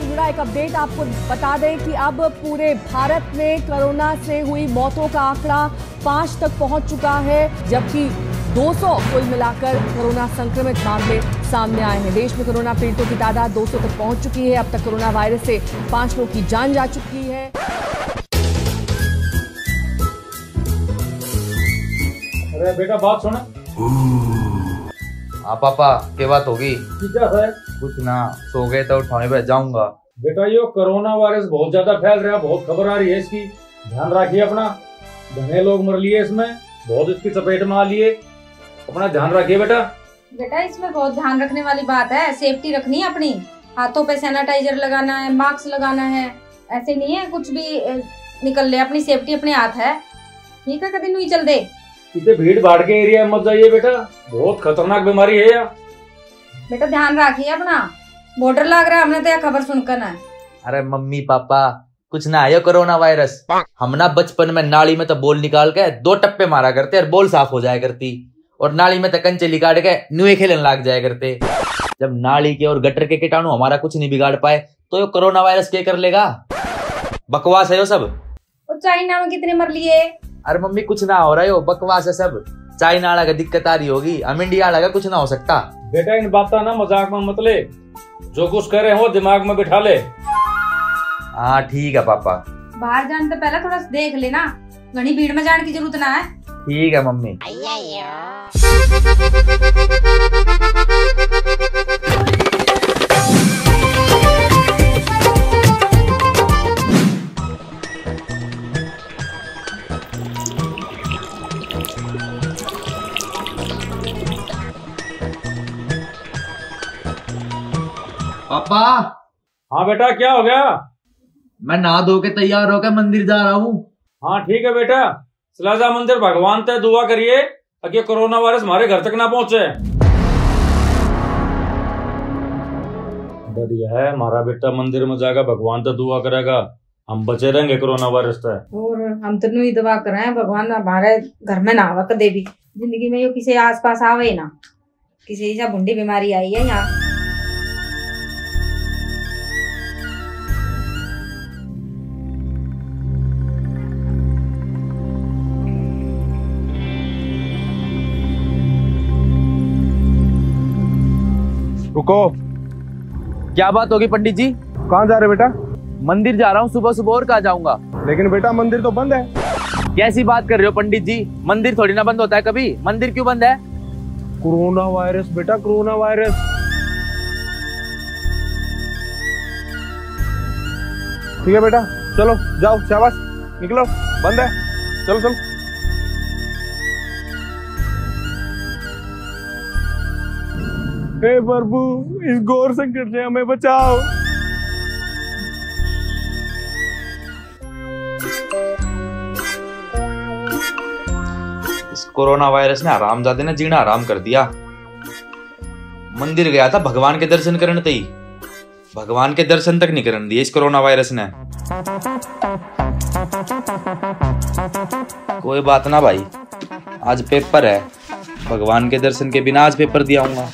से जुड़ा एक अपडेट आपको बता दें कि अब पूरे भारत में कोरोना से हुई मौतों का आंकड़ा 5 तक पहुंच चुका है, जबकि 200 कुल मिलाकर कोरोना संक्रमित मामले सामने आए हैं। देश में कोरोना पीड़ितों की तादाद 200 तक पहुंच चुकी है। अब तक कोरोना वायरस से 5 लोगों की जान जा चुकी है। अरे बेटा बात सुना। हाँ पापा, क्या बात होगी? क्या है? कुछ ना, सो गए तो उठाने पे जाऊंगा। बेटा ये कोरोना वायरस बहुत ज्यादा फैल रहा है, बहुत खबर आ रही है इसकी, ध्यान रखिए अपना। घने लोग मर लिए इसमें, बहुत इसकी चपेट में आ लिए, अपना ध्यान रखिए बेटा। बेटा इसमें बहुत ध्यान रखने वाली बात है, सेफ्टी रखनी है अपनी। हाथों पे सैनिटाइजर लगाना है, मास्क लगाना है, ऐसे नहीं है कुछ भी निकल ले, अपनी सेफ्टी अपने हाथ है। ठीक है, कभी नहीं चल दे। इतने भीड़ भाड़ के एरिया में मत जाइए बेटा, बहुत खतरनाक बीमारी है यार। बेटा ध्यान रखिए अपना, बॉर्डर लग रहा है, हमने तो यह खबर सुनकर है। अरे मम्मी पापा, कुछ ना आयो कोरोना वायरस। हम ना बचपन में नाली में तो बोल निकाल के 2 टप्पे मारा करते और बोल साफ हो जाया करती, और नाली में तो कंचे निकाल के नुए खेलने लग जाया करते। जब नाली के और गटर के कीटाणु हमारा कुछ नहीं बिगाड़ पाए तो ये कोरोना वायरस क्या कर लेगा? बकवास है यो सब। और चाइना में कितने मर लिए? अरे मम्मी कुछ ना हो रहा है, बकवास है सब। चाइना वाला का दिक्कत आ रही होगी, हम इंडिया वाला का कुछ ना हो सकता। बेटा इन बात ना मजाक में मत ले, जो कुछ कह रहे हो दिमाग में बिठा ले। हाँ ठीक है पापा। बाहर जाने से पहले थोड़ा देख लेना, घनी भीड़ में जाने की जरूरत ना है। ठीक है मम्मी। पापा। हाँ बेटा क्या हो गया? मैं नहा धो के तैयार होकर मंदिर जा रहा हूँ। हाँ ठीक है बेटा, चला जा मंदिर, भगवान से दुआ करिए कि कोरोना वायरस हमारे घर तक ना पहुंचे। बढ़िया है, हमारा बेटा मंदिर में जाएगा, भगवान से दुआ करेगा, हम बचे रहेंगे कोरोना वायरस से। और हम तो नहीं दुआ कर रहे हैं, भगवान हमारे घर में ना आवा कदे भी, जिंदगी में यो किसी आस पास आवे ना, किसी से भुंडी बीमारी आई है यहाँ। रुको। क्या बात होगी पंडित जी? कहाँ जा रहे बेटा? मंदिर जा रहा हूँ सुबह सुबह, और कहाँ जाऊंगा? लेकिन बेटा मंदिर तो बंद है। कैसी बात कर रहे हो पंडित जी? मंदिर थोड़ी ना बंद होता है कभी, मंदिर क्यों बंद है? कोरोना वायरस बेटा, कोरोना वायरस। ठीक है बेटा, चलो जाओ, शाबाश, निकलो, बंद है, चलो चलो। हे प्रभु, इस घोर संकट से हमें बचाओ। इस कोरोना वायरस ने हरामजादे ने जीना हराम कर दिया। मंदिर गया था भगवान के दर्शन करने, तई भगवान के दर्शन तक नहीं करने दिए इस कोरोना वायरस ने। कोई बात ना भाई, आज पेपर है, भगवान के दर्शन के बिना आज पेपर दिया हूँगा।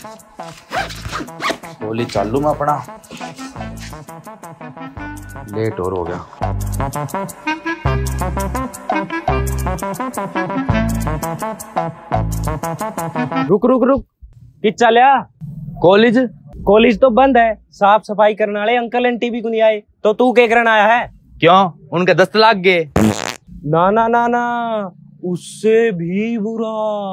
बोली चालू मैं अपना, लेट और हो गया। रुक रुक रुक, कि चलिया? कॉलेज? कॉलेज तो बंद है, साफ सफाई करने वाले अंकल आंटी भी को नहीं आए, तो तू क्या करने आया है? क्यों, उनके दस्त लाग गए? ना ना ना ना, उससे भी बुरा।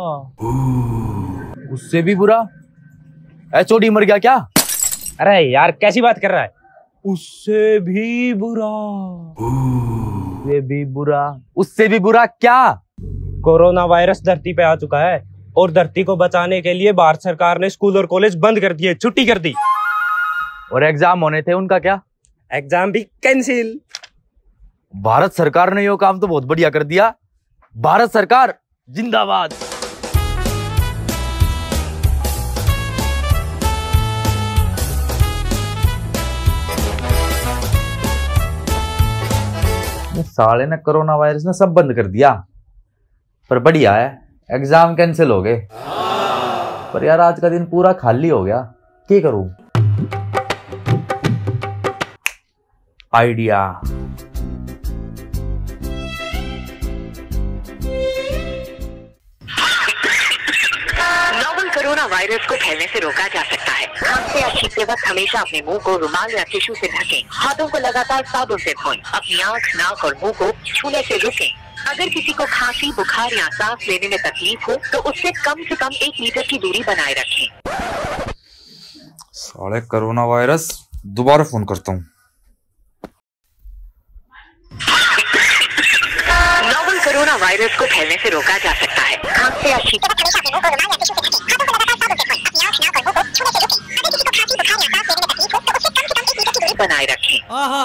उससे भी बुरा? एचओडी मर गया क्या? अरे यार कैसी बात कर रहा है? उससे भी बुरा। उससे भी बुरा? उससे भी बुरा क्या? कोरोना वायरस धरती पे आ चुका है, और धरती को बचाने के लिए भारत सरकार ने स्कूल और कॉलेज बंद कर दिए, छुट्टी कर दी। और एग्जाम होने थे, उनका क्या? एग्जाम भी कैंसिल। भारत सरकार ने यो काम तो बहुत बढ़िया कर दिया। भारत सरकार जिंदाबाद। साले ने कोरोना वायरस ने सब बंद कर दिया, पर बढ़िया है एग्जाम कैंसिल हो गए। पर यार आज का दिन पूरा खाली हो गया, क्या करूं? आइडिया। नोवल कोरोना वायरस को फैलने से रोका जा सकता है। खांसते या छींकते वक्त हमेशा अपने मुंह को रुमाल या टिश्यू से ढकें। हाथों को लगातार साबुन से धोएं। अपनी आंख, नाक और मुंह को छूने से रुकें। अगर किसी को खांसी, बुखार या सांस लेने में तकलीफ हो तो उससे कम 1 मीटर की दूरी बनाए रखें। साले कोरोना वायरस, दोबारा फोन करता हूँ। नोवल कोरोना वायरस को फैलने से रोका जा सकता है। खांसते या छींकते बनाए रखें।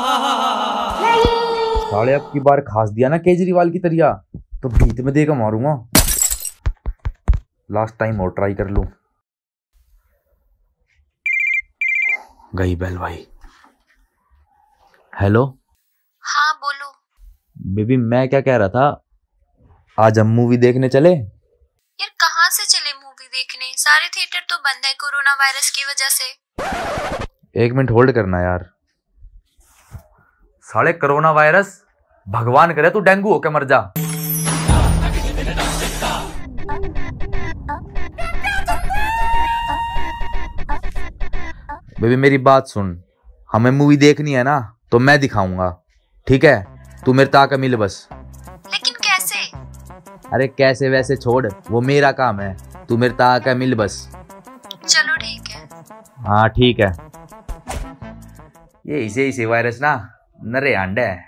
साले अब की बार खास दिया ना केजरीवाल की तरिया, तो भीत में देकर मारूंगा। लास्ट टाइम और ट्राई कर लूं। गई बेल भाई। हेलो। हाँ बोलो। बेबी मैं क्या कह रहा था, आज हम मूवी देखने चले? यार कहाँ से चले मूवी देखने, सारे थिएटर तो बंद है कोरोना वायरस की वजह से। 1 मिनट होल्ड करना यार। साले कोरोना वायरस, भगवान करे तू डेंगू होके मर जा। बेबी मेरी बात सुन, हमें मूवी देखनी है ना तो मैं दिखाऊंगा, ठीक है? तू मेरे ताका मिल बस। लेकिन कैसे? अरे कैसे वैसे छोड़, वो मेरा काम है। तू मेरे ताका मिल बस। चलो ठीक है। हाँ ठीक है। ये इसे वायरस ना नरे अंडे है।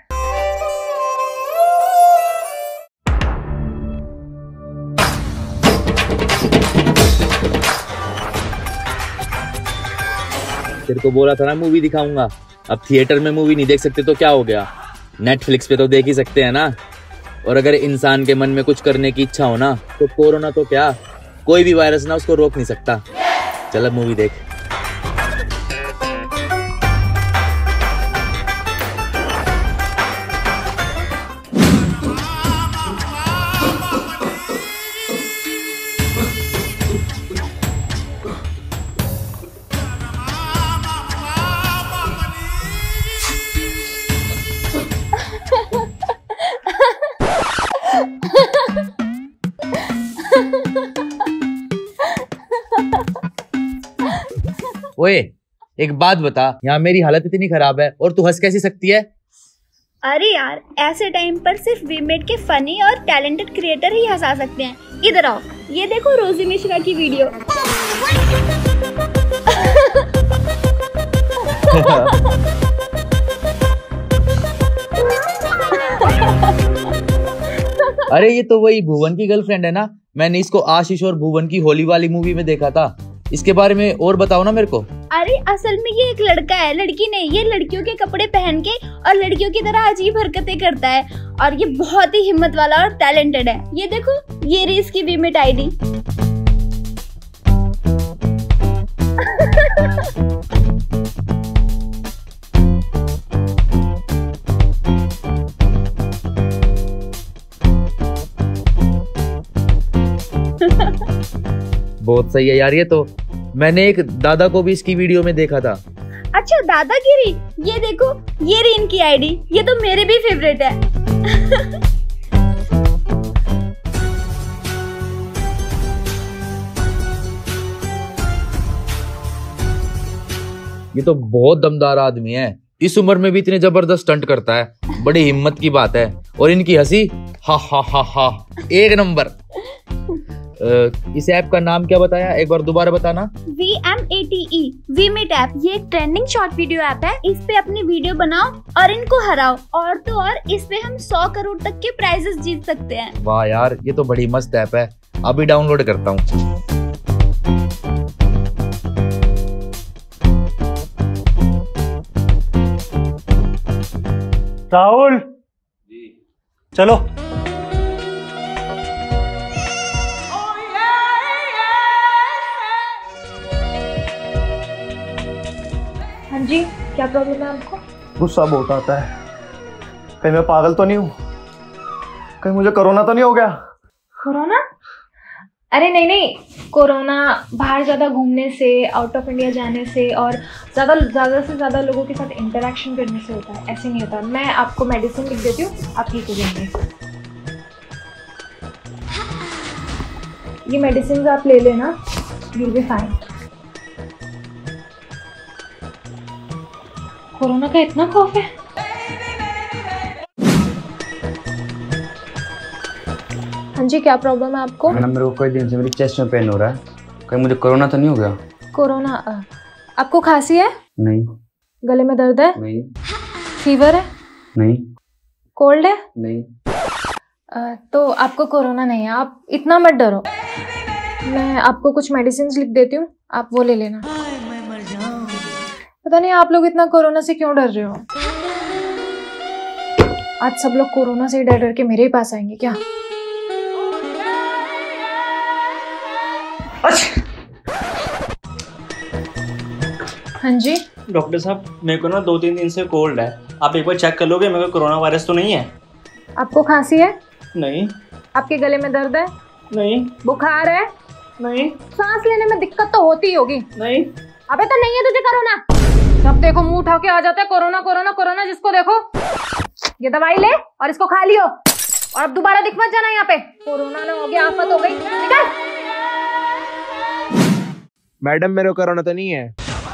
तेरे को बोला था ना मूवी दिखाऊंगा। अब थिएटर में मूवी नहीं देख सकते तो क्या हो गया, नेटफ्लिक्स पे तो देख ही सकते हैं ना। और अगर इंसान के मन में कुछ करने की इच्छा हो ना तो कोरोना तो क्या, कोई भी वायरस ना उसको रोक नहीं सकता। चल अब मूवी देख। ओए एक बात बता, यहाँ मेरी हालत इतनी खराब है और तू हंस कैसे सकती है? अरे यार ऐसे टाइम पर सिर्फ वीमेड के फनी और टैलेंटेड क्रिएटर ही हंसा सकते हैं। इधर आओ, ये देखो रोजी मिश्रा की वीडियो। अरे ये तो वही भुवन की गर्लफ्रेंड है ना। मैंने इसको आशीष और भुवन की होली वाली मूवी में देखा था। इसके बारे में और बताओ ना मेरे को। अरे असल में ये एक लड़का है, लड़की नहीं। ये लड़कियों के कपड़े पहन के और लड़कियों की तरह अजीब हरकतें करता है और ये बहुत ही हिम्मत वाला और टैलेंटेड है। ये देखो, ये रही इसकी वीमेट आईडी। बहुत सही है यार। ये तो मैंने एक दादा को भी इसकी वीडियो में देखा था। अच्छा दादागिरी, ये देखो ये रही इनकी आईडी। ये तो मेरे भी फेवरेट है। ये तो बहुत दमदार आदमी है, इस उम्र में भी इतने जबरदस्त स्टंट करता है। बड़ी हिम्मत की बात है। और इनकी हंसी हा हा हा हा, एक नंबर। इस ऐप का नाम क्या बताया, एक बार दोबारा बताना। VMATE VMate app. ये एक ट्रेंडिंग शॉर्ट वीडियो ऐप है। इस पे अपनी वीडियो बनाओ और इनको हराओ। और तो और इस पे हम 100 करोड़ तक के प्राइजेस जीत सकते हैं। वाह यार, ये तो बड़ी मस्त ऐप है। अभी डाउनलोड करता हूँ। राहुल चलो। हाँ जी, क्या प्रॉब्लम है आपको? गुस्सा बहुत आता है। कहीं मैं पागल तो नहीं हूँ? कहीं मुझे कोरोना तो नहीं हो गया? कोरोना? अरे नहीं नहीं, कोरोना बाहर ज़्यादा घूमने से, आउट ऑफ इंडिया जाने से और ज़्यादा से ज़्यादा लोगों के साथ इंटरेक्शन करने से होता है, ऐसे नहीं होता। मैं आपको मेडिसिन लिख देती हूँ, आप ठीक हो जाएंगे। ये मेडिसिन आप ले लेना, you'll be fine। कोरोना का इतना खौफ है? हाँ जी, क्या प्रॉब्लम है आपको? मैडम मेरे को कई दिन से मेरी चेस्ट में पेन हो रहा है, कहीं मुझे कोरोना तो नहीं हो गया? कोरोना? आपको खांसी है? नहीं। गले में दर्द है? नहीं। फीवर है? नहीं। कोल्ड है? नहीं। तो आपको कोरोना नहीं है, आप इतना मत डरो। मैं आपको कुछ मेडिसिन लिख देती हूँ, आप वो ले लेना। पता नहीं आप लोग इतना कोरोना से क्यों डर रहे हो। आज सब लोग कोरोना से डर डर के मेरे ही पास आएंगे क्या? हाँ जी डॉक्टर साहब, मेरे को ना 2-3 दिन से कोल्ड है, आप एक बार चेक कर लोगे मेरे को कोरोना वायरस तो नहीं है? आपको खांसी है? नहीं। आपके गले में दर्द है? नहीं। बुखार है? नहीं। सांस लेने में दिक्कत तो होती ही होगी? नहीं। अबे तो नहीं है तुझे कोरोना? जब देखो मुंह उठा के आ जाता है कोरोना कोरोना कोरोना, जिसको देखो। ये दवाई ले और इसको खा लियो, और अब दोबारा दिख मत जाना यहाँ पे। कोरोना ना हो गया, आफत हो गई। निकल। मैडम मेरे को कोरोना तो नहीं है?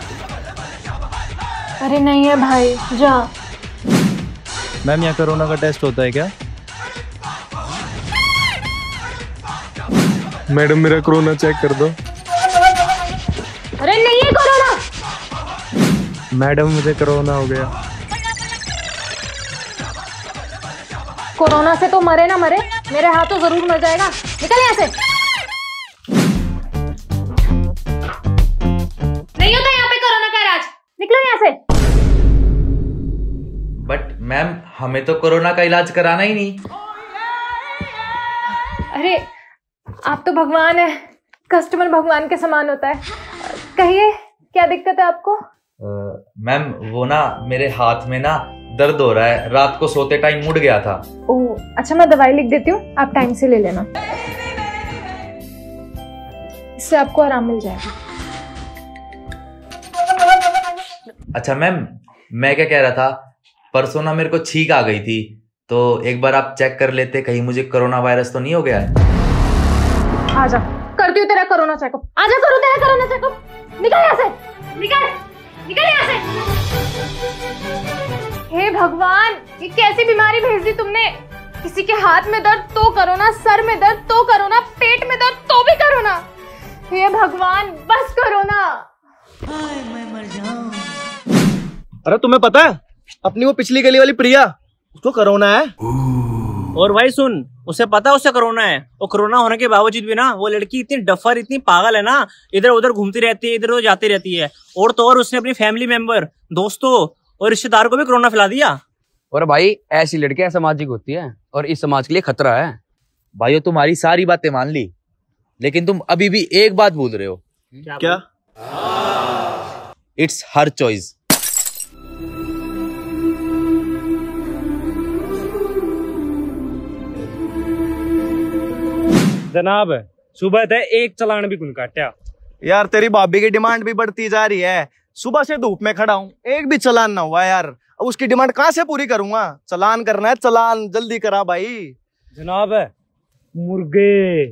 अरे नहीं है भाई, जा। मैम यहाँ कोरोना का टेस्ट होता है क्या? मैडम मेरा कोरोना चेक कर दो। अरे नहीं है कोरोना। मैडम मुझे कोरोना हो गया। कोरोना से तो मरे ना मरे, मेरे हाथों जरूर मर जाएगा। निकल यहाँ से। नहीं होता यहाँ पे कोरोना का इलाज, निकलो यहाँ से। बट मैम हमें तो कोरोना का इलाज कराना ही नहीं। अरे आप तो भगवान है, कस्टमर भगवान के समान होता है। कहिए क्या दिक्कत है आपको? मैम वो ना मेरे हाथ में ना दर्द हो रहा है, रात को सोते टाइम मुड़ गया था। ओह अच्छा, मैं दवाई लिख देती हूँ, आप टाइम से ले लेना, इससे आपको आराम मिल जाएगा। अच्छा मैम, मैं क्या कह रहा था, परसों ना मेरे को छींक आ गई थी, तो एक बार आप चेक कर लेते, कहीं मुझे कोरोना वायरस तो नहीं हो गया है? आजा, करती हूँ तेरा कोरोना चेकअप। आजा, करूँ तेरा कोरोना चेकअप। निकल यहाँ से, निकल, निकल यहाँ से। हे भगवान, ये कैसी बीमारी भेज दी तुमने? किसी के हाथ में दर्द तो कोरोना, सर में दर्द तो कोरोना, पेट में दर्द तो भी कोरोना। हे भगवान, बस कोरोना। मैं मर जाऊं। अरे तुम्हें पता है अपनी वो पिछली गली वाली प्रिया, उसको कोरोना है। और भाई सुन, उसे पता है उसे कोरोना है, और कोरोना होने के बावजूद भी ना वो लड़की इतनी डफर, इतनी पागल है ना, इधर उधर घूमती रहती है, इधर उधर जाती रहती है। और तो और उसने अपनी फैमिली मेंबर, दोस्तों और रिश्तेदार को भी कोरोना फैला दिया। और भाई ऐसी लड़कियां असामाजिक होती है और इस समाज के लिए खतरा है। भाइयों तुम्हारी सारी बातें मान ली, लेकिन तुम अभी भी एक बात भूल रहे हो। क्या? It's her choice. जनाब सुबह थे एक चलान भी कुन काटा। यार तेरी भाभी की डिमांड भी बढ़ती जा रही है, सुबह से धूप में खड़ा हूँ, एक भी चलान ना हुआ यार। अब उसकी डिमांड कहाँ से पूरी करूंगा? चलान करना है, चलान जल्दी करा भाई। जनाब मुर्गे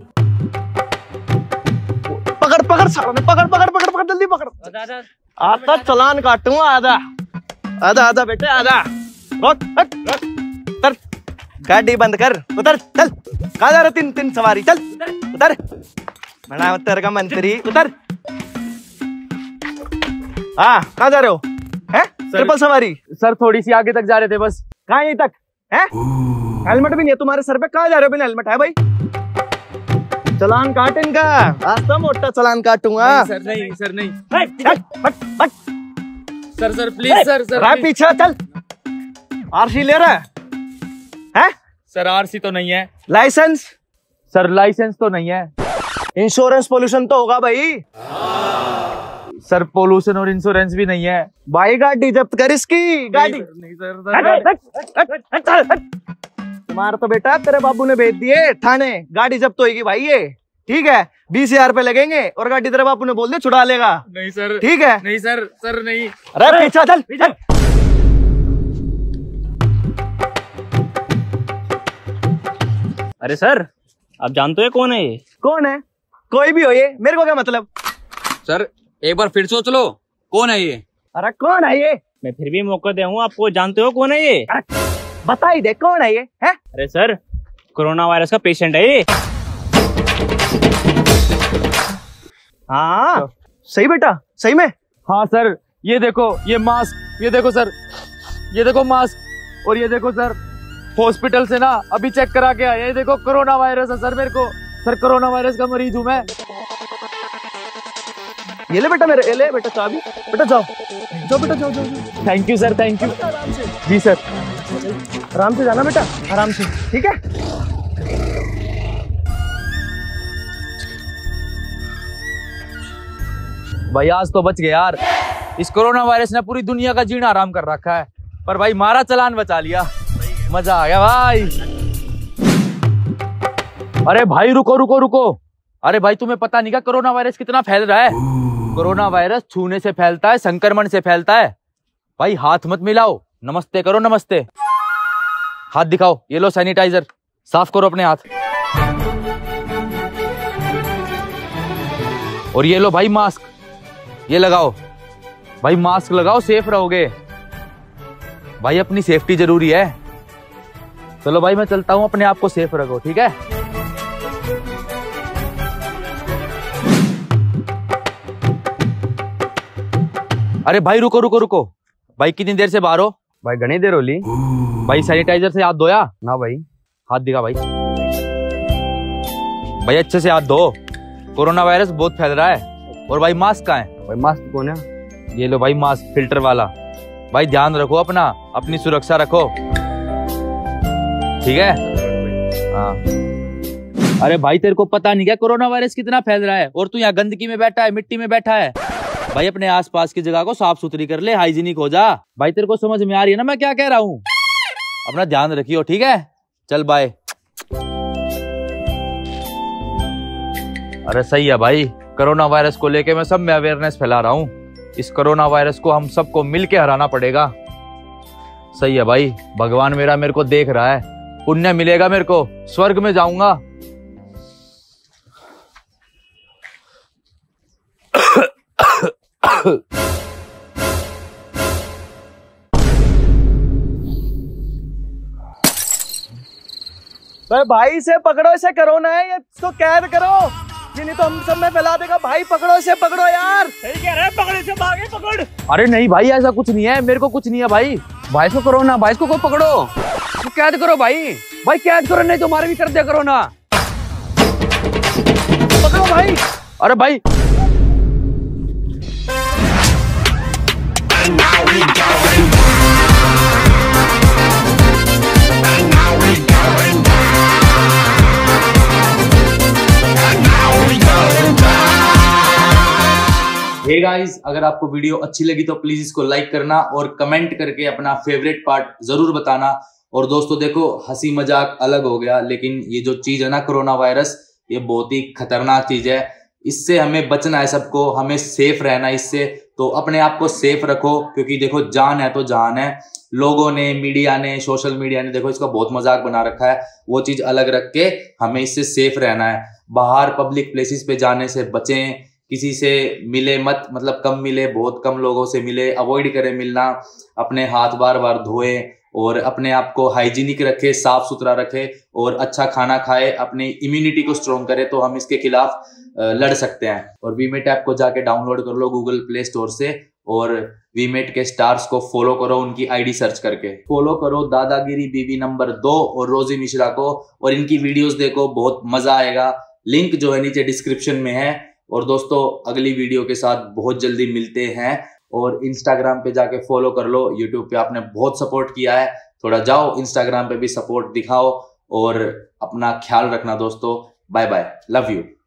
पकड़ पकड़ सामने, पकड़ पकड़ पकड़ पकड़ जल्दी पकड़। आता चलान काटूंगा। आधा आधा आधा बेटे आधा। रोक उतर, गाड़ी बंद कर, उतर चल। कहाँ जा रहे? तीन तीन सवारी, चल उतर। बड़ा उतर का मंत्री, उतर। हाँ कहाँ जा रहे हो? हैं? ट्रिपल सवारी? सर थोड़ी सी आगे तक जा रहे थे बस। कहाँ यहीं तक? हैं? हेलमेट भी नहीं है तुम्हारे सर पे, कहाँ जा रहे हो बिना हेलमेट है भाई? चलान काट इनका, आज तो मोटा चलान काटूंगा। सर नहीं, सर नहीं। Sir sir please sir, sir पीछे चल। आरसी ले रहा है? सर आरसी तो नहीं है। लाइसेंस? सर लाइसेंस तो नहीं है। इंश्योरेंस पोल्यूशन तो होगा भाई। सर पोल्यूशन और इंश्योरेंस भी नहीं है भाई। गाड़ी जब्त कर इसकी, गाड़ी नहीं सर। तुम्हारा तो बेटा तेरे बाबू ने भेज दिए थाने, गाड़ी जब्त होगी भाई। ये ठीक है 20,000 रुपए लगेंगे और गाड़ी तेरे बापू ने बोल दिया छुड़ा लेगा। नहीं सर, ठीक है? नहीं सर, सर नहीं। अरे पीछा चल, चल। अरे सर, आप जानते हो कौन है ये? कौन है? कोई भी हो ये, मेरे को क्या मतलब। सर एक बार फिर सोच लो, कौन है ये? अरे कौन है ये? मैं फिर भी मौका दे हूँ आपको, जानते हो कौन है ये? बता ही दे कौन है ये है? अरे सर, कोरोना वायरस का पेशेंट है ये। हाँ सही बेटा, सही में? हाँ सर, ये देखो ये मास्क, ये देखो सर, ये देखो मास्क, और ये देखो सर हॉस्पिटल से ना अभी चेक करा के आए, ये देखो कोरोना वायरस है सर मेरे को। सर कोरोना वायरस का मरीज हूँ मैं। ये ले बेटा मेरे, ये ले बेटा चाबी। बेटा जाओ जाओ बेटा, जाओ जाओ। Thank you sir, thank you. आराम से जी सर। आराम से जाना बेटा, आराम से, ठीक है? भाई आज तो बच गए यार। इस कोरोना वायरस ने पूरी दुनिया का जीना आराम कर रखा है, पर भाई मारा चालान बचा लिया। मजा आ गया भाई। अरे भाई रुको रुको रुको। अरे भाई तुम्हें पता नहीं क्या कोरोना वायरस कितना फैल रहा है? कोरोना वायरस छूने से फैलता है, संक्रमण से फैलता है। भाई हाथ मत मिलाओ, नमस्ते करो, नमस्ते। हाथ दिखाओ, ये लो सैनिटाइजर, साफ करो अपने हाथ। और ये लो भाई मास्क, ये लगाओ भाई, मास्क लगाओ, सेफ रहोगे भाई, अपनी सेफ्टी जरूरी है। चलो भाई मैं चलता हूं, अपने आप को सेफ रखो, ठीक है? अरे भाई रुको रुको रुको भाई, कितनी देर से बाहर हो? भाई घनी देर होली। भाई सैनिटाइजर से हाथ धोया? ना भाई। हाथ दिखा भाई, भाई अच्छे से हाथ धो, कोरोना वायरस बहुत फैल रहा है। और भाई मास्क कहाँ है? भाई मास्क कौन है? ये लो भाई मास्क, फिल्टर वाला। भाई ध्यान रखो अपना, अपनी सुरक्षा रखो, ठीक है? हाँ। अरे भाई तेरे को पता नहीं क्या कोरोना वायरस कितना फैल रहा है, और तू यहाँ गंदगी में बैठा है, मिट्टी में बैठा है। भाई अपने आसपास की जगह को साफ सुथरी कर ले, हाइजीनिक हो जा। भाई तेरे को समझ में आ रही है ना मैं क्या कह रहा हूँ? अपना ध्यान रखियो, ठीक है? चल बाय। अरे सही है भाई, कोरोना वायरस को लेके मैं सब में अवेयरनेस फैला रहा हूँ। इस कोरोना वायरस को हम सबको मिलके हराना पड़ेगा। सही है भाई, भगवान मेरे को देख रहा है, पुण्य मिलेगा मेरे को, स्वर्ग में जाऊंगा। भाई इसे पकड़ो, इसे कोरोना है, इसको कैद करो, ये नहीं तो हम सब में फैला देगा। भाई पकड़ो इसे, पकड़ो यार। सही कह रहे हैं, पकड़ इसे, भागे पकड़। अरे नहीं भाई ऐसा कुछ नहीं है, मेरे को कुछ नहीं है भाई। भाई इसको कोरोना, भाई इसको को पकड़ो, इसको कैद करो भाई। भाई कैद करो, नहीं तो हमारे भी कर दिया कोरोना। पकड़ो भाई। अरे भाई हे गाइस, अगर आपको वीडियो अच्छी लगी तो प्लीज इसको लाइक करना और कमेंट करके अपना फेवरेट पार्ट जरूर बताना। और दोस्तों देखो, हंसी मजाक अलग हो गया, लेकिन ये जो चीज है ना कोरोना वायरस, ये बहुत ही खतरनाक चीज है। इससे हमें बचना है, सबको हमें सेफ रहना है इससे। तो अपने आप को सेफ रखो, क्योंकि देखो जान है तो जान है। लोगों ने, मीडिया ने, सोशल मीडिया ने देखो इसका बहुत मजाक बना रखा है, वो चीज अलग रख के हमें इससे सेफ रहना है। बाहर पब्लिक प्लेसेस पे जाने से बचें, किसी से मिले मत, मतलब कम मिले, बहुत कम लोगों से मिले, अवॉइड करें मिलना, अपने हाथ बार बार धोएं और अपने आप को हाइजीनिक रखें, साफ सुथरा रखें और अच्छा खाना खाएं, अपनी इम्यूनिटी को स्ट्रॉन्ग करें, तो हम इसके खिलाफ लड़ सकते हैं। और वीमेट ऐप को जाके डाउनलोड कर लो गूगल प्ले स्टोर से, और वीमेट के स्टार्स को फॉलो करो, उनकी आईडी सर्च करके फॉलो करो, दादागिरी बीवी नंबर 2 और रोजी मिश्रा को, और इनकी वीडियोस देखो, बहुत मजा आएगा। लिंक जो है नीचे डिस्क्रिप्शन में है। और दोस्तों अगली वीडियो के साथ बहुत जल्दी मिलते हैं, और इंस्टाग्राम पे जाके फॉलो कर लो। यूट्यूब पे आपने बहुत सपोर्ट किया है, थोड़ा जाओ इंस्टाग्राम पे भी सपोर्ट दिखाओ, और अपना ख्याल रखना दोस्तों। Bye bye, love you.